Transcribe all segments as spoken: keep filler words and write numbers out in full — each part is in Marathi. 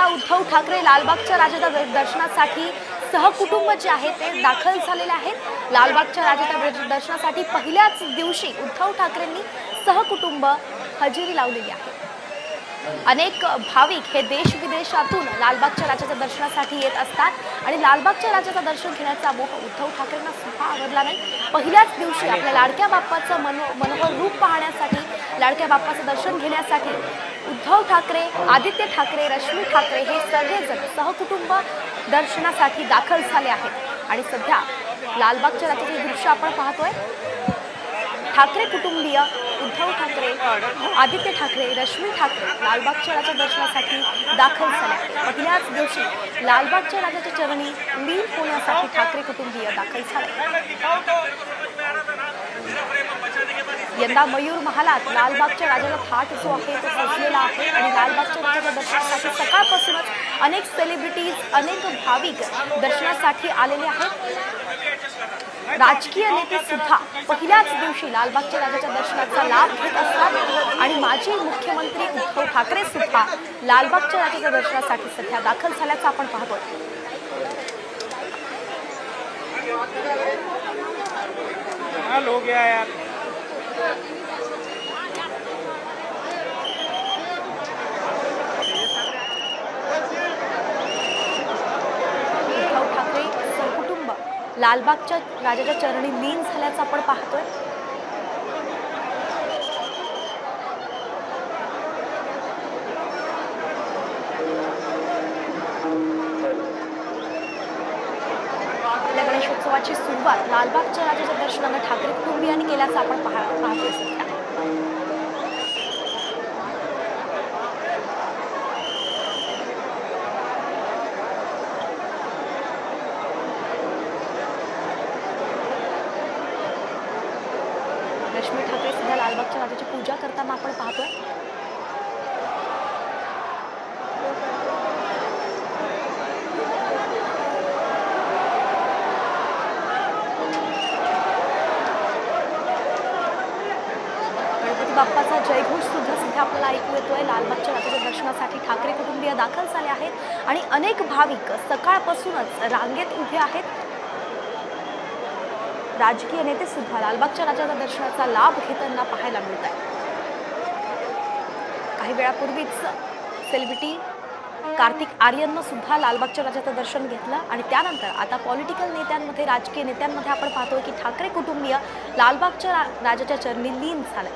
आता उद्धव ठाकरे लालबागच्या राजाच्या दर्शनासाठी सहकुटुंब जे आहे ते दाखल झालेले आहेत। लालबागच्या राजाच्या दर्शनासाठी पहिल्याच दिवशी उद्धव ठाकरेंनी सहकुटुंब हजेरी लावलेली आहे। अनेक भाविक हे देश विदेशातून लालबागच्या राजाच्या दर्शनासाठी येत असतात आणि लालबागच्या राजाचं दर्शन घेण्याचा मोह उद्धव ठाकरेंना सुद्धा आवडला नाही। पहिल्याच दिवशी आपल्या लाडक्या बाप्पाचं मनो मनोहर रूप पाहण्यासाठी, लाडक्या बाप्पाचं दर्शन घेण्यासाठी उद्धव ठाकरे, आदित्य ठाकरे, रश्मी ठाकरे हे सगळेजण सहकुटुंब दर्शनासाठी दाखल झाले आहेत। आणि सध्या लालबागच्या राजाचे दृश्य आपण पाहतोय। ठाकरे कुटुंबीय उद्धव ठाकरे, आदित्य ठाकरे, रश्मी ठाकरे लालबागच्या राजाच्या दर्शनासाठी दाखल झाले आहेत। पहिल्याच दिवशी लालबागच्या राजाच्या चरणी लीन होण्यासाठी ठाकरे कुटुंबीय दाखल झाले। यंदा मयूर महालात लालबागच्या राजाचा थाट जो आहे तो सजलेला आहे आणि लालबागच्या राजाच्या दर्शनासाठी सकाळपासूनच अनेक सेलिब्रिटीज, अनेक भाविक दर्शनासाठी आलेले आहेत। राजकीय नेते सुद्धा पहिल्याच दिवशी लालबागच्या राजाच्या दर्शनाचा लाभ घेत असतात आणि माजी मुख्यमंत्री उद्धव ठाकरे सुद्धा लालबागच्या राजाच्या दर्शनासाठी सध्या दाखल झाल्याचं आपण पाहतोय। हो गया यार। उद्धव ठाकरे सहकुटुंब लालबागच्या राजाच्या चरणी लीन झाल्याचं आपण पाहतोय। आपल्या गणेशोत्सवाची सुरुवात लालबागच्या राजाच्या दर्शनाने ठाकरे कुटुंबियांनी केल्याचं आपण पाहतोय सध्या। रश्मी ठाकरे सध्या लालबागच्या राजाची पूजा करताना आपण पाहतोय। गणपती बाप्पाचा जयघोष सुद्धा सध्या आपल्याला ऐकू येतोय। लालबागच्या राजाच्या दर्शनासाठी ठाकरे कुटुंबीय दाखल झाले आहेत आणि अनेक भाविक सकाळपासूनच रांगेत उभे आहेत। राजकीय नेते सुद्धा लालबागच्या राजाच्या दर्शनाचा लाभ घेताना पाहायला मिळत आहे। काही वेळापूर्वीच सेलिब्रिटी कार्तिक आर्यननं सुद्धा लालबागच्या राजाचं दर्शन घेतलं आणि त्यानंतर आता पॉलिटिकल नेत्यांमध्ये, राजकीय नेत्यांमध्ये आपण पाहतोय की ठाकरे कुटुंबीय लालबागच्या राजाच्या चरणी लीन झाले।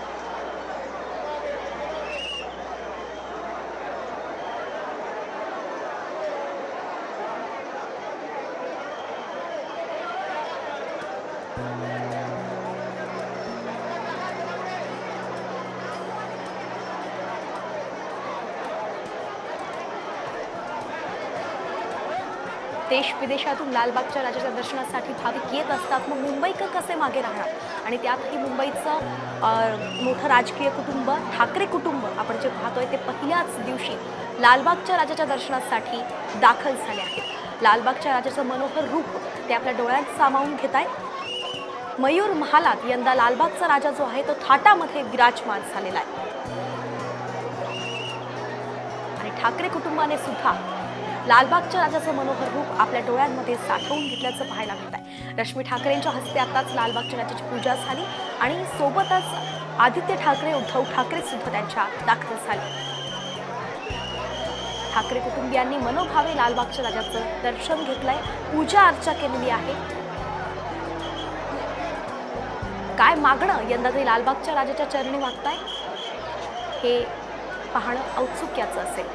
देश विदेशातून लालबागच्या राजाच्या दर्शनासाठी भाविक येत असतात। मग मुंबईकर कसे मागे राहणार आणि त्यातही मुंबईचं मोठं राजकीय कुटुंब ठाकरे कुटुंब आपण जे पाहतोय ते पहिल्याच दिवशी लालबागच्या राजाच्या दर्शनासाठी दाखल झाले आहेत। लालबागच्या राजाचं मनोहर रूप ते आपल्या डोळ्यात सामावून घेत आहेत। मयूर महालात यंदा लालबागचा राजा जो आहे तो थाटामध्ये विराजमान झालेला आहे आणि ठाकरे कुटुंबाने सुद्धा लालबागच्या राजाचं मनोहर रूप आपल्या डोळ्यांमध्ये साठवून घेतल्याचं पाहायला मिळत आहे। रश्मी ठाकरेंच्या हस्ते आताच लालबागच्या राजाची पूजा झाली आणि सोबतच आदित्य ठाकरे, उद्धव ठाकरे सुद्धा त्यांच्या दाखल झाले। ठाकरे कुटुंबियांनी मनोभावे लालबागच्या राजाचं दर्शन घेतलंय, पूजा अर्चा केलेली आहे। काय मागणं यंदा ते लालबागच्या राजाच्या चरणी मागताय हे पाहणं औत्सुक्याचं असेल।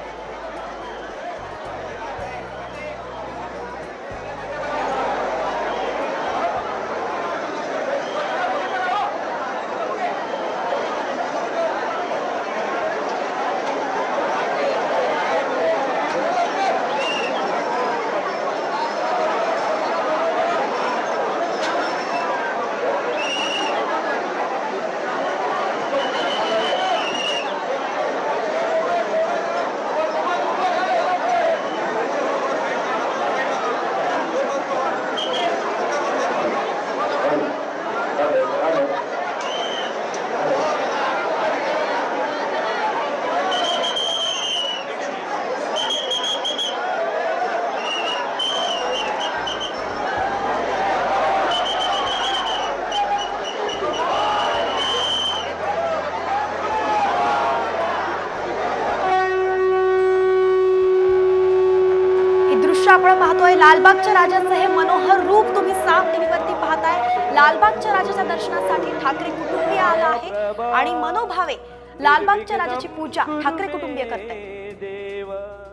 आपण पाहतोय लालबागच्या राजाचं हे मनोहर रूप तुम्ही साफ टीव्हीवरती पाहताय। लालबागच्या राजाच्या दर्शनासाठी ठाकरे कुटुंबीय आला आहे आणि मनोभावे लालबागच्या राजाची पूजा ठाकरे कुटुंबीय करतात। देव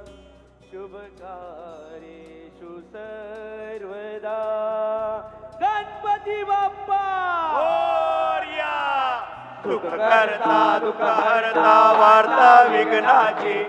शुभकार्येषु सर्वदा गणपती बाप्पा मोरया। दुःख करता दुःख हरता वार्ता विघ्नाची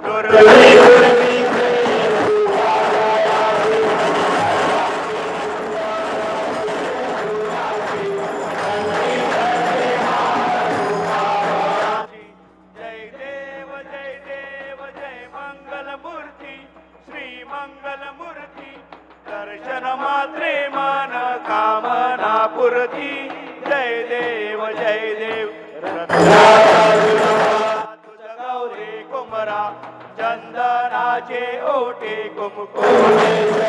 दर्शन मात्रे मन कामना पुरती। जय देव जय देव तुझ गौरी कुमरा चंदनाचे ओटे कुमकुम।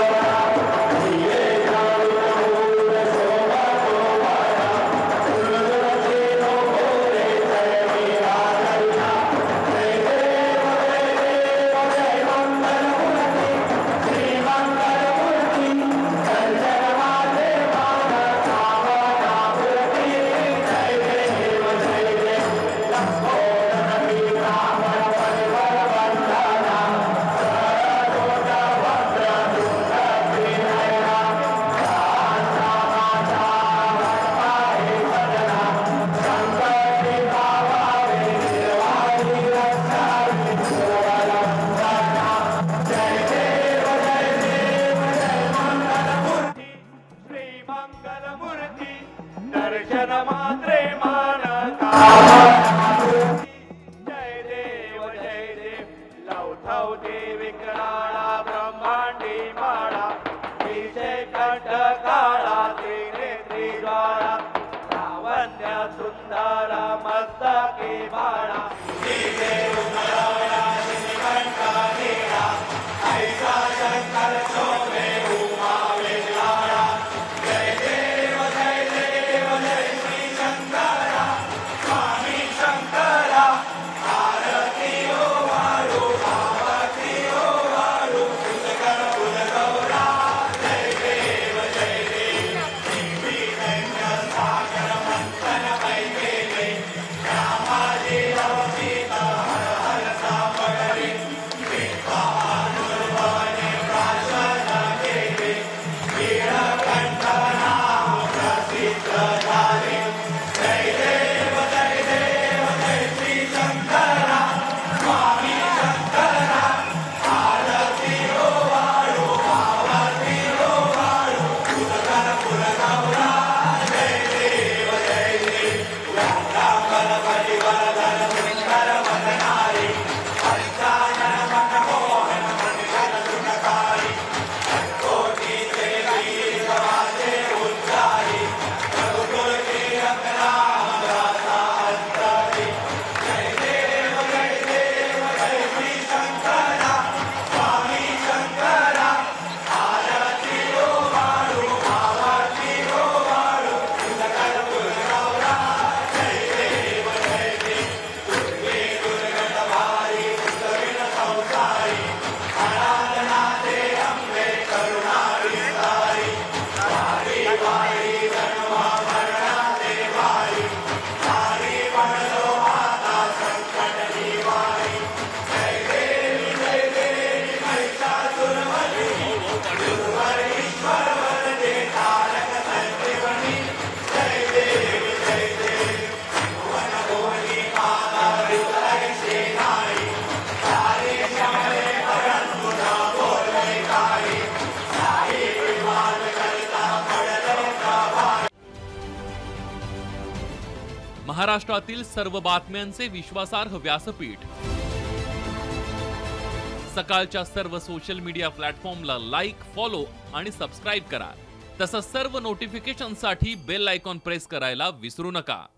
दर्शन मात्रे मन जय देव जय देव लवथव देवी कराळा ब्रह्मांडी माळा विषय कंठ काळा तिने त्रिज्वाळा लावण्य सुंदर मस्तके बाळा कंठ नीळा ऐसा शंकर शोभे उमा वेलाळा। जय देव जय देव जय श्री शंकरा स्वामी शंकरा आरती ओ वाळू आरती ओ वाळू तुझकर फुल गौरा। जय देव जय देव श्री दैन्य सागर मंथन वैकेले रामाजी सीता हर हर सापडले विद्वानुर्भवने प्राशन केले नीलकंठ नाम प्रसिद्ध झाले। जय देव जय देव जय श्री शंकरा स्वामी शंकरा आरती ओ वाळू आरती ओ वाळू तुझकर फुल गौरा। जय देव जय देव व्याघ्रांबर परिवरधर सुंदर वदनारी पंचानन मनमोहन मनगण सुखकारी कोटी देवी गवाचे उच्चारी रघुकुल कीरत नाम रासा अंतरी। जय देव जय देव जय श्री शंकरा स्वामी शंकरा आरती ओ वाळू आरती ओ वाळू तुझकर फुल गौरा। जय देव जय देव दुर्गे दुर्गत भारी दुर्विण संसारी आराधना दे अंबे करुणा विस्तारी वारी वारी धर्मा भरणा दे वारी वारी बनलो माता संकट निवारी। जय देवी जय देवी महिषासुरमर्दिनी दुर्वर ईश्वर वरदे तारक संजीवनी। जय देवी जय देवी भुवन भुवनी माता वितरय सेनाई सारे शमले भरन पुन्हा बोले काही साई विमान करता पडले प्रभाई। महाराष्ट्रातील सर्व बातम्यांचे विश्वासार्ह व्यासपीठ सकाळच्या सर्व सोशल मीडिया प्लॅटफॉर्मला लाईक फॉलो आणि सबस्क्राईब करा। तसंच सर्व नोटिफिकेशनसाठी बेल आयकॉन प्रेस करायला विसरू नका।